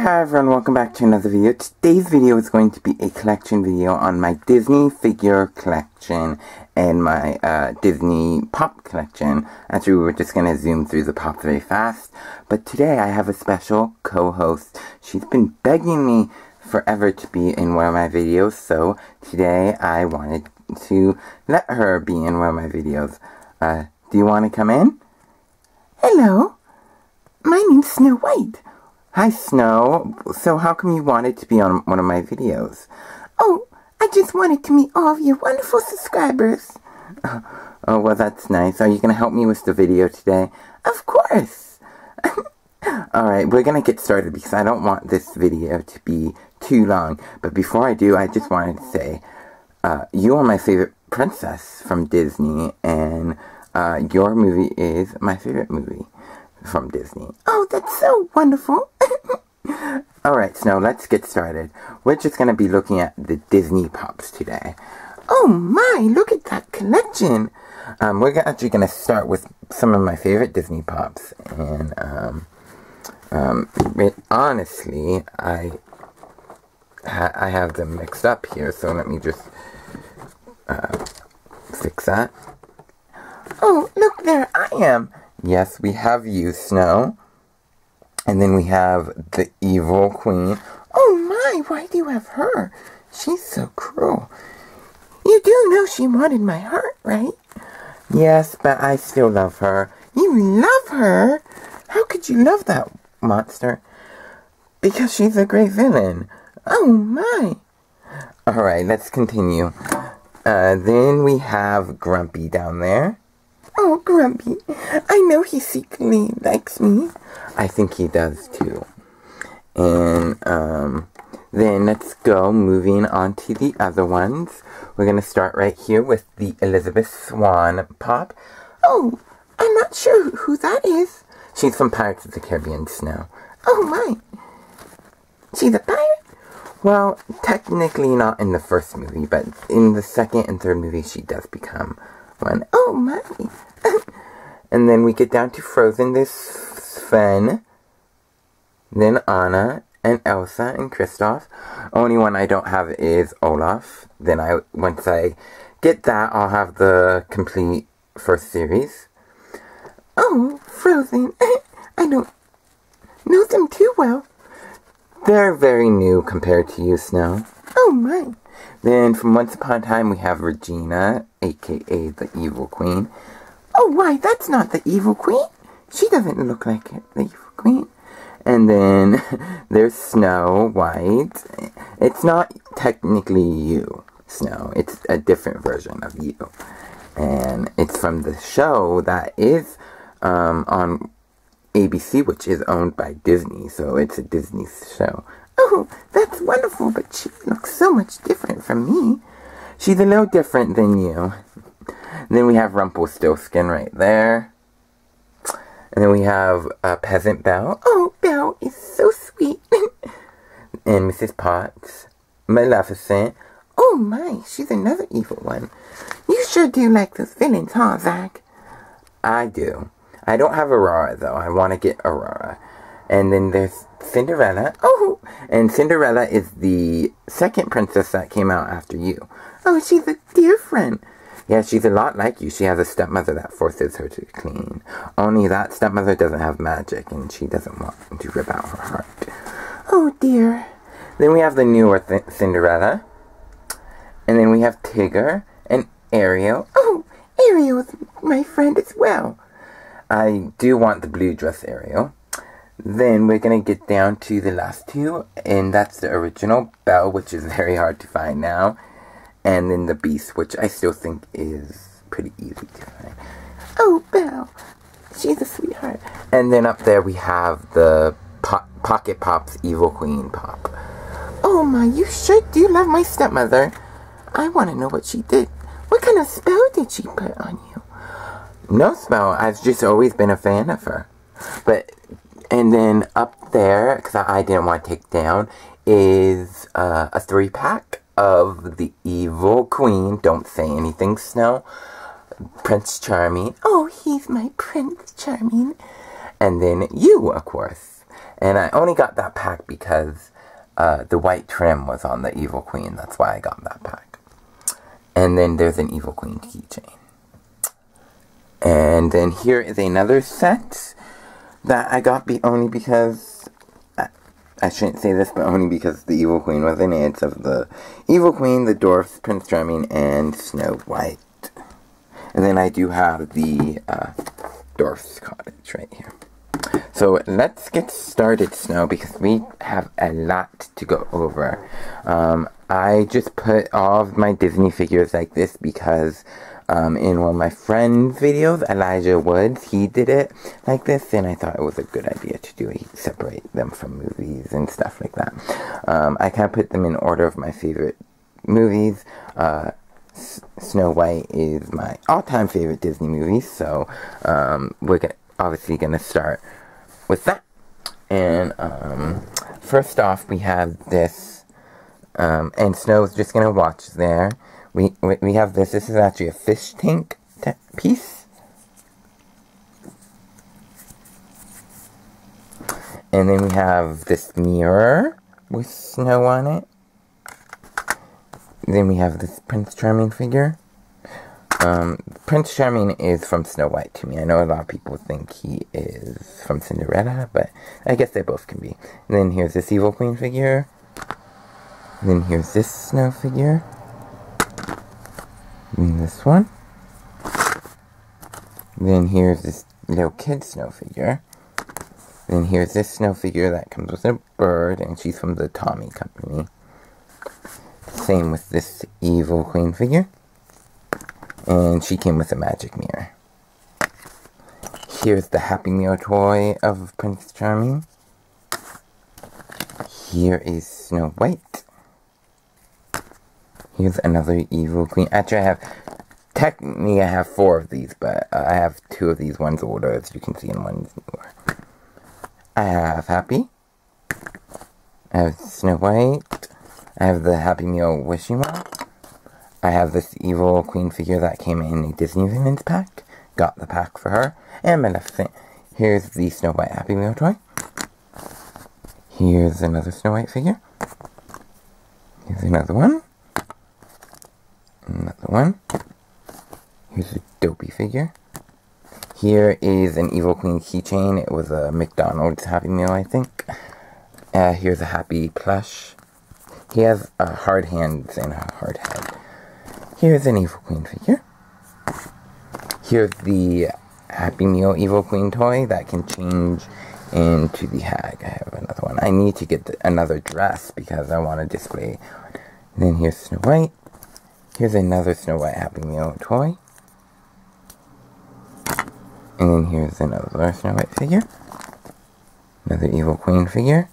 Hi everyone, welcome back to another video. Today's video is going to be a collection video on my Disney figure collection and my Disney pop collection. Actually, we were just going to zoom through the pops very fast. But today I have a special co-host. She's been begging me forever to be in one of my videos, so today I wanted to let her be in one of my videos. Do you want to come in? Hello, my name's Snow White. Hi, Snow. So how come you wanted to be on one of my videos? Oh, I just wanted to meet all of your wonderful subscribers. Oh, well, that's nice. Are you going to help me with the video today? Of course. Alright, we're going to get started because I don't want this video to be too long. But before I do, I just wanted to say, you are my favorite princess from Disney, and your movie is my favorite movie from Disney. Oh, that's so wonderful. Alright, Snow, let's get started. We're just going to be looking at the Disney pops today. Oh my, look at that collection. We're actually going to start with some of my favorite Disney pops. And, honestly, I have them mixed up here, so let me just fix that. Oh, look, there I am. Yes, we have you, Snow. And then we have the evil queen. Oh my, why do you have her? She's so cruel. You do know she wanted my heart, right? Yes, but I still love her. You love her? How could you love that monster? Because she's a great villain. Oh my. Alright, let's continue. Then we have Grumpy down there. Oh, Grumpy. I know he secretly likes me. I think he does too. And, then let's go moving on to the other ones. We're going to start right here with the Elizabeth Swan pop. Oh, I'm not sure who that is. She's from Pirates of the Caribbean, Snow. Oh my. She's a pirate? Well, technically not in the first movie, but in the second and third movie she does become one. Oh my. And then we get down to Frozen. There's Sven, then Anna, and Elsa, and Kristoff. Only one I don't have is Olaf. Then once I get that, I'll have the complete first series. Oh, Frozen. I don't know them too well. They're very new compared to you, Snow. Oh my. Then from Once Upon a Time we have Regina, aka the Evil Queen. Oh, why, that's not the Evil Queen. She doesn't look like the Evil Queen. And then there's Snow White. It's not technically you, Snow. It's a different version of you. And it's from the show that is on ABC, which is owned by Disney. So it's a Disney show. Oh, that's wonderful, but she looks so much different from me. She's a little different than you. And then we have Rumpelstiltskin right there. And then we have Peasant Belle. Oh, Belle is so sweet. And Mrs. Potts. Maleficent. Oh my, she's another evil one. You sure do like those villains, huh, Zach? I do. I don't have Aurora, though. I want to get Aurora. And then there's Cinderella. Oh, and Cinderella is the second princess that came out after you. Oh, she's a dear friend. Yeah, she's a lot like you. She has a stepmother that forces her to clean. Only that stepmother doesn't have magic, and she doesn't want to rip out her heart. Oh, dear. Then we have the newer Cinderella. And then we have Tigger and Ariel. Oh, Ariel is my friend as well. I do want the blue dress Ariel. Then we're going to get down to the last two, and that's the original Belle, which is very hard to find now. And then the Beast, which I still think is pretty easy to find. Oh, Belle. She's a sweetheart. And then up there we have the Pocket Pops Evil Queen pop. Oh my, you sure do love my stepmother. I want to know what she did. What kind of spell did she put on you? No spell. I've just always been a fan of her. And then up there, because I didn't want to take down, is a 3-pack of the Evil Queen. Don't say anything, Snow. Prince Charming. Oh, he's my Prince Charming. And then you, of course. And I only got that pack because the white trim was on the Evil Queen. That's why I got that pack. And then there's an Evil Queen keychain. And then here is another set that I got only because, I shouldn't say this, but only because the Evil Queen was in it. It's of the Evil Queen, the Dwarfs, Prince Charming, and Snow White. And then I do have the Dwarf's Cottage right here. So let's get started, Snow, because we have a lot to go over. I just put all of my Disney figures like this because in one of my friend's videos, Elijah Woods, he did it like this, and I thought it was a good idea to do it, separate them from movies and stuff like that. I kind of put them in order of my favorite movies. Snow White is my all-time favorite Disney movie, so we're obviously gonna start with that. And first off, we have this, and Snow's just gonna watch there. We have this. This is actually a fish tank piece. And then we have this mirror with Snow on it. Then we have this Prince Charming figure. Prince Charming is from Snow White to me. I know a lot of people think he is from Cinderella, but I guess they both can be. And then here's this Evil Queen figure. And then here's this Snow figure. And this one. Then here's this little kid Snow figure. Then here's this Snow figure that comes with a bird, and she's from the Tommy Company. Same with this Evil Queen figure. And she came with a magic mirror. Here's the Happy Meal toy of Prince Charming. Here is Snow White. Here's another Evil Queen. Actually, technically I have 4 of these, but I have 2 of these. One's older, as you can see, and one's newer. I have Happy. I have Snow White. I have the Happy Meal wishing well. I have this Evil Queen figure that came in a Disney Villains pack. Got the pack for her. And Maleficent. Here's the Snow White Happy Meal toy. Here's another Snow White figure. Here's another one. Another one. Here's a Dopey figure. Here is an Evil Queen keychain. It was a McDonald's Happy Meal, I think. Here's a Happy plush. He has hard hands and a hard head. Here's an Evil Queen figure. Here's the Happy Meal Evil Queen toy that can change into the hag. I have another one. I need to get another dress because I want to display. And then here's Snow White. Here's another Snow White Happy Meal toy. And then here's another Snow White figure. Another Evil Queen figure.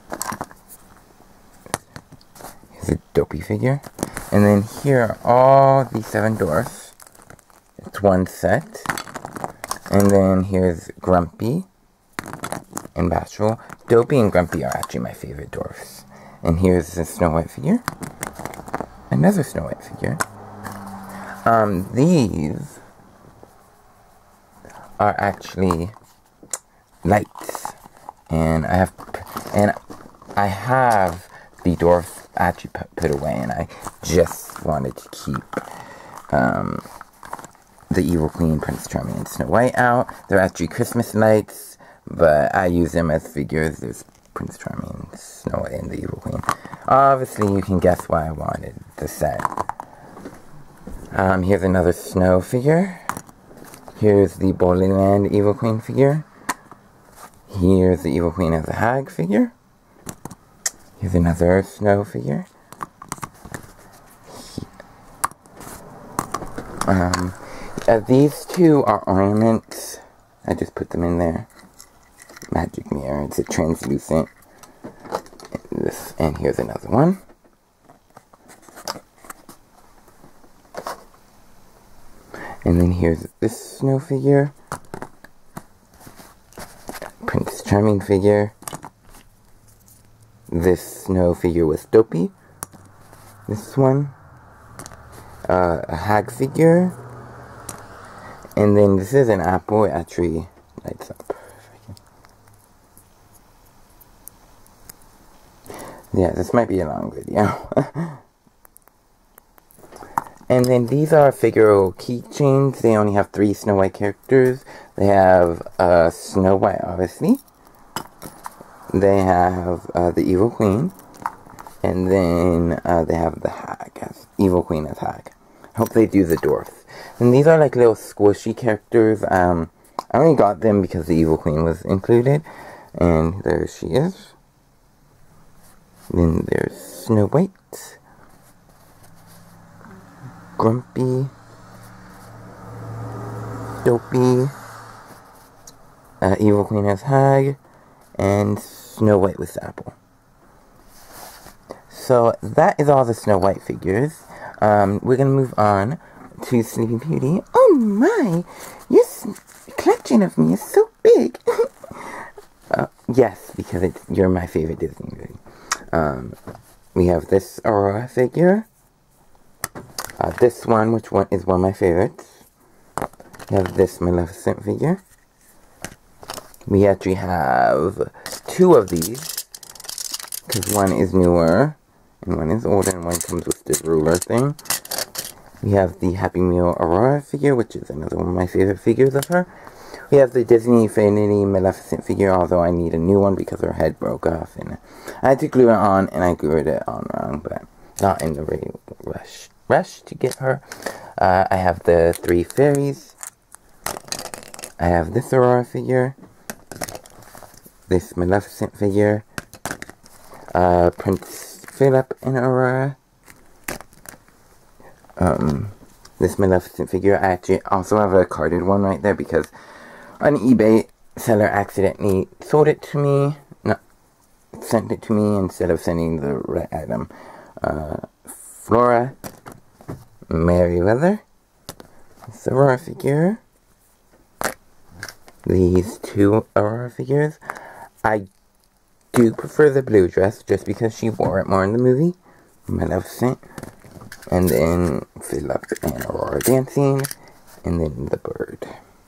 Here's a Dopey figure. And then here are all the 7 dwarfs. It's one set. And then here's Grumpy and Bashful. Dopey and Grumpy are actually my favorite dwarfs. And here's the Snow White figure. Another Snow White figure. These are actually lights. And I have the dwarfs actually put away, and I just wanted to keep the Evil Queen, Prince Charming, and Snow White out. They're actually Christmas lights, but I use them as figures. There's Prince Charming, Snow White, and the Evil Queen. Obviously, you can guess why I wanted the set. Here's another Snow figure. Here's the Bowling Land Evil Queen figure. Here's the Evil Queen as a hag figure. Here's another Snow figure. These 2 are ornaments. I just put them in there. Magic mirror. It's a translucent. And here's another one. And then here's this Snow figure. Prince Charming figure. This Snow figure with Dopey. This one. A hag figure. And then this is an apple. It actually lights up. Yeah, this might be a long video. And then these are Figaro keychains. They only have 3 Snow White characters. They have Snow White, obviously. They have the Evil Queen. And then they have the Hag, Evil Queen as Hag. I hope they do the dwarfs. And these are like little squishy characters. I only got them because the Evil Queen was included. And there she is. Then there's Snow White. Grumpy, Dopey, Evil Queen as Hag, and Snow White with Apple. So that is all the Snow White figures. We're gonna move on to Sleeping Beauty. Oh my! Your collection of me is so big! Yes, because you're my favorite Disney movie. We have this Aurora figure. This one, which one is one of my favorites. We have this Maleficent figure. We actually have 2 of these, because one is newer, and one is older, and one comes with this ruler thing. We have the Happy Meal Aurora figure, which is another one of my favorite figures of her. We have the Disney Infinity Maleficent figure, although I need a new one because her head broke off, and I had to glue it on, and I glued it on wrong, but not in the real rush to get her. I have the 3 fairies. I have this Aurora figure, this Maleficent figure, Prince Philip and Aurora, this Maleficent figure. I actually also have a carded one right there because an eBay seller accidentally sold it to me, sent it to me instead of sending the right item. Flora, Merryweather, this Aurora figure, these 2 Aurora figures. I do prefer the blue dress just because she wore it more in the movie, Maleficent, and then Philip and Aurora dancing, and then the bird.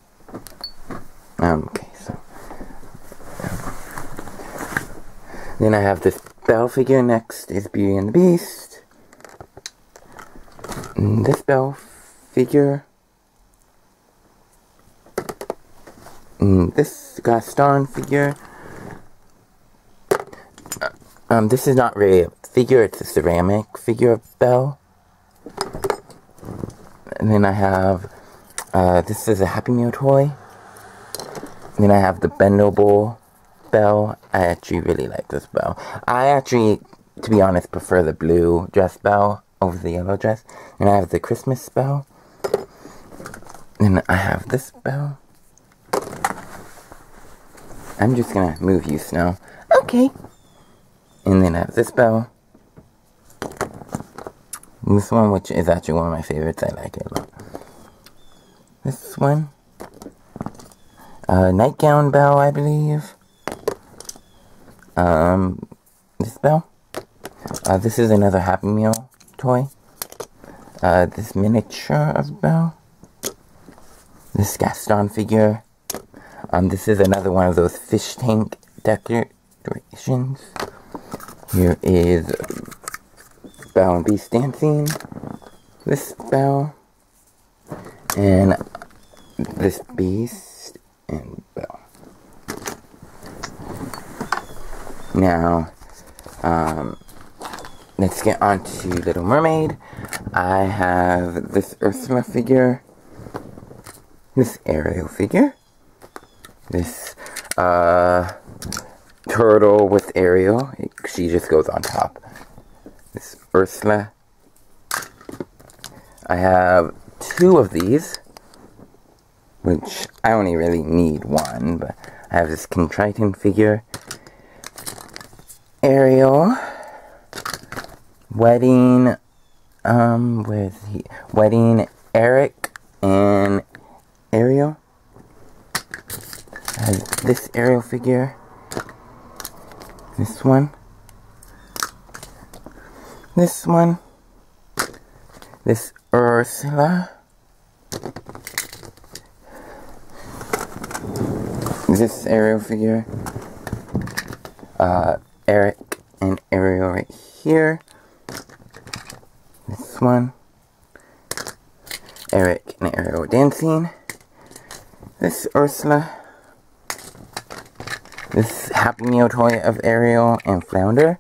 Okay, so then I have this Belle figure. Next is Beauty and the Beast. This Belle figure. This Gaston figure. This is not really a figure, it's a ceramic figure of Belle. And then I have, this is a Happy Meal toy. And then I have the bendable Belle. I actually really like this Belle. I actually, to be honest, prefer the blue dress Belle over the yellow dress. And I have the Christmas Belle. Then I have this Belle. I'm just gonna move you, Snow. Okay. And then I have this Belle. This one, which is actually one of my favorites. I like it a lot. This one. Nightgown Belle, I believe. This Belle. This is another Happy Meal toy. This miniature of Belle. This Gaston figure. This is another one of those fish tank decorations. Here is Belle and Beast dancing. This Belle. And this Beast and Belle. Now, let's get on to Little Mermaid. I have this Ursula figure. This Ariel figure. This, turtle with Ariel. She just goes on top. This Ursula. I have 2 of these, which I only really need 1, but I have this Contriton figure. Ariel. Wedding, where is he? Wedding Eric and Ariel. I have this Ariel figure. This one. This one. This Ursula. This Ariel figure. Eric and Ariel right here. This one. Eric and Ariel dancing. This Ursula. This Happy Meal toy of Ariel and Flounder.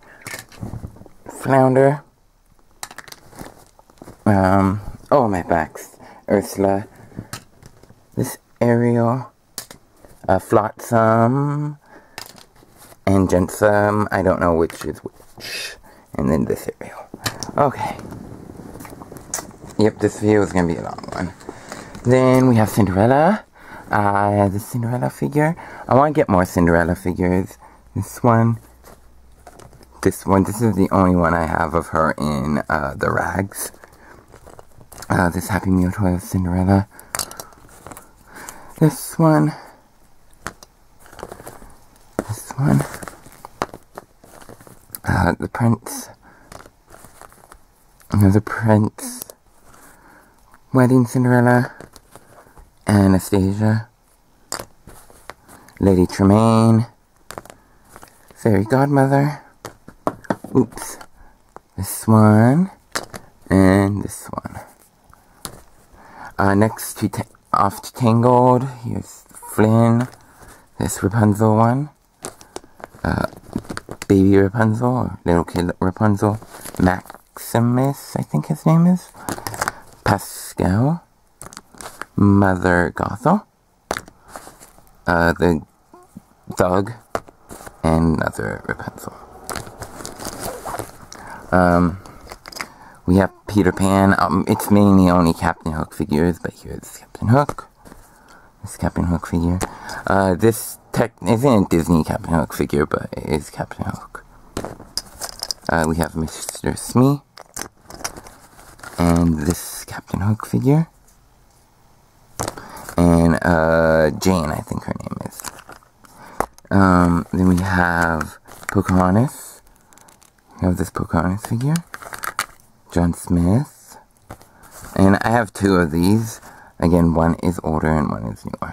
Oh, my backs. Ursula. This Ariel. Flotsam. And Jensam. I don't know which is which. And then this Ariel. Okay. Yep, this video is going to be a long one. Then we have Cinderella. The Cinderella figure. I want to get more Cinderella figures. This one. This is the only one I have of her in the rags. This Happy Meal toy of Cinderella. This one. This one. The Prince. Another Prince. Wedding Cinderella. Anastasia. Lady Tremaine. Fairy Godmother. Oops. This one. And this one. Next to off to Tangled. Here's Flynn. This Rapunzel one. Baby Rapunzel, or little kid Rapunzel. Maximus, I think his name is. Pascal. Mother Gothel. The dog. And another Rapunzel. We have Peter Pan. It's mainly only Captain Hook figures, but here's Captain Hook. This Captain Hook figure. This isn't a Disney Captain Hook figure, but it is Captain Hook. We have Mr. Smee. And this Captain Hook figure. And Jane, I think her name is. Then we have Pocahontas. We have this Pocahontas figure. John Smith. And I have two of these. Again, one is older and one is newer.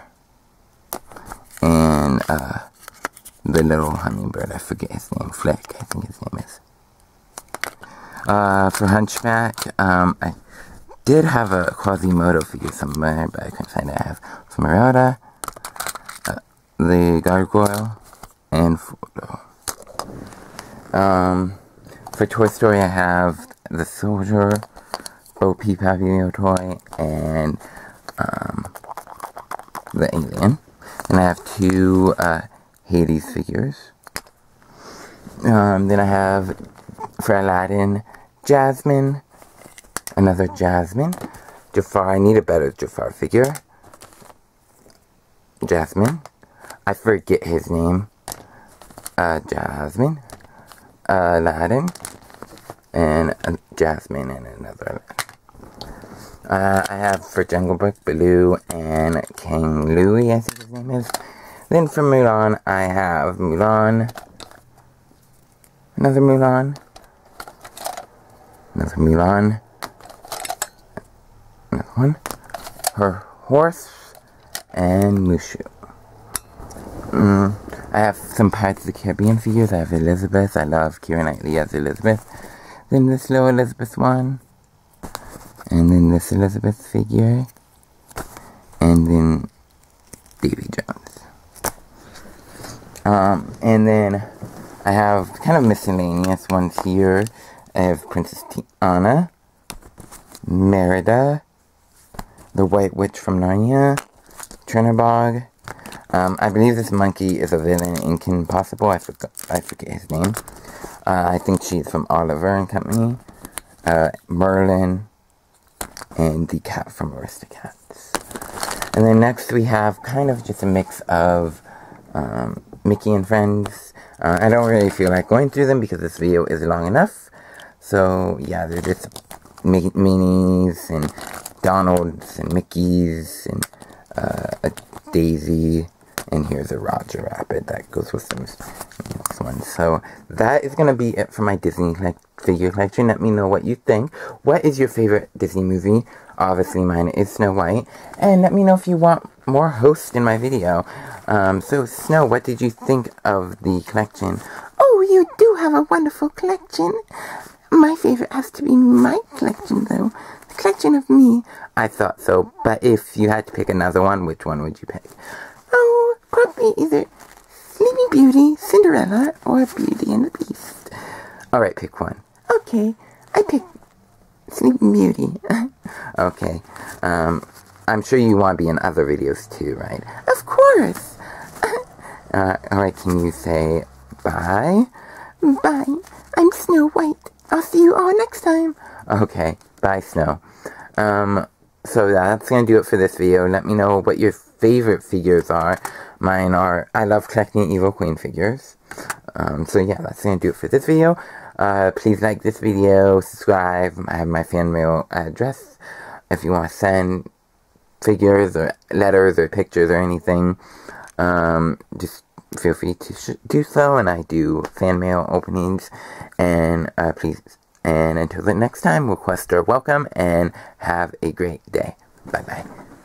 And the little hummingbird, I forget his name. Flick, I think his name is. For Hunchback, I did have a Quasimodo figure somewhere, but I couldn't find it. I have Esmeralda, the Gargoyle, and Frodo. For Toy Story, I have the Soldier, Bo Peep Happy Meal toy, and the Alien. And I have two Hades figures. Then I have, for Aladdin, Jasmine, another Jasmine. Jafar, I need a better Jafar figure. Jasmine. I forget his name. Jasmine. Aladdin. And Jasmine and another Aladdin. I have for Jungle Book, Baloo and King Louie, I think his name is. Then for Mulan, I have Mulan. Another Mulan. Another Mulan. Another one. Her horse. And Mushu. I have some Pirates of the Caribbean figures. I have Elizabeth. I love Keira Knightley as Elizabeth. Then this little Elizabeth one. And then this Elizabeth figure. And then Davy Jones. And then I have kind of miscellaneous ones here. I have Princess Tiana, Merida, the White Witch from Narnia, Trinabog. I believe this monkey is a villain in Kim Possible. I forget his name. I think she's from Oliver and Company. Merlin, and the cat from Aristocats. And then next we have kind of just a mix of Mickey and Friends. I don't really feel like going through them because this video is long enough. So yeah, they're just Minnies and Donalds and Mickeys and a Daisy. And here's a Roger Rabbit that goes with this one. So that is going to be it for my Disney figure collection. Let me know what you think. What is your favorite Disney movie? Obviously mine is Snow White. And let me know if you want more hosts in my video. So Snow, what did you think of the collection? Oh you do have a wonderful collection. My favorite has to be my collection, though. The collection of me. I thought so, but if you had to pick another one, which one would you pick? Oh, probably either Sleeping Beauty, Cinderella, or Beauty and the Beast. Alright, pick one. Okay, I pick Sleeping Beauty. Okay, I'm sure you want to be in other videos too, right? Of course! Alright, can you say bye? Bye. I'm Snow White. I'll see you all next time. Okay, bye, Snow. So that's gonna do it for this video. Let me know what your favorite figures are. Mine are, I love collecting Evil Queen figures. So yeah, that's gonna do it for this video. Please like this video, subscribe. I have my fan mail address if you want to send figures or letters or pictures or anything. Just feel free to do so, and I do fan mail openings. And please, and until the next time, requests are welcome, and have a great day. Bye bye.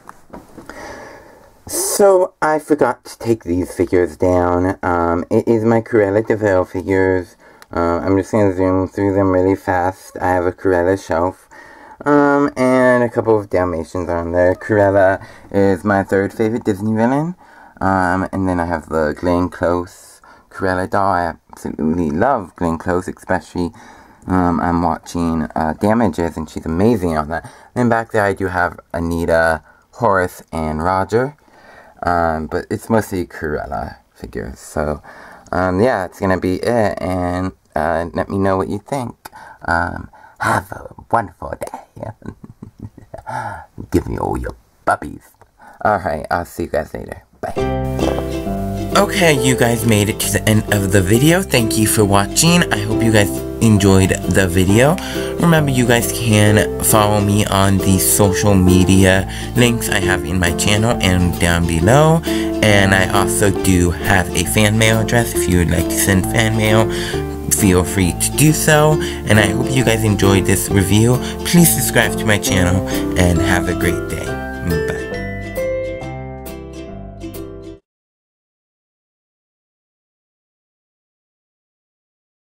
So I forgot to take these figures down. It is my Cruella de Vil figures. I'm just gonna zoom through them really fast. I have a Cruella shelf. And a couple of Dalmatians on there. Cruella is my third favorite Disney villain. And then I have the Glenn Close Cruella doll. I absolutely love Glenn Close, especially I'm watching Damages, and she's amazing on that. Then back there I do have Anita, Horace, and Roger. But it's mostly Cruella figures. So, yeah, it's gonna be it. And let me know what you think. Have a wonderful day. Give me all your puppies. Alright, I'll see you guys later. Bye. Okay, you guys made it to the end of the video. Thank you for watching. I hope you guys enjoyed the video. Remember, you guys can follow me on the social media links I have in my channel and down below. And I also do have a fan mail address. If you would like to send fan mail, feel free to do so. And I hope you guys enjoyed this review. Please subscribe to my channel and have a great day. Bye.